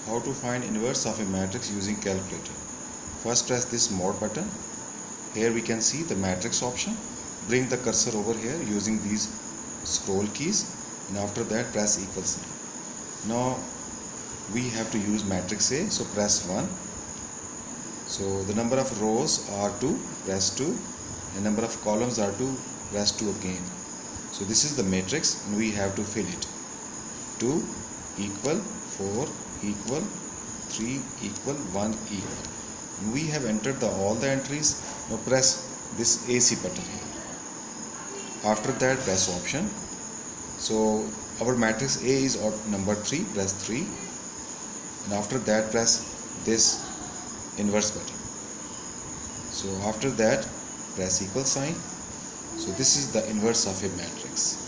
How to find inverse of a matrix using calculator. First press this mode button. Here we can see the matrix option. Bring the cursor over here using these scroll keys, and after that press equal sign. Now we have to use matrix A, so press 1. So the number of rows are 2, press 2, and number of columns are 2, press 2 again. So this is the matrix and we have to fill it. 2 equal 4 equal 3 equal 1 equal. And we have entered all the entries. Now press this AC button here. After that press option. So our matrix A is number 3, press 3, and after that press this inverse button. So after that press equal sign. So this is the inverse of a matrix.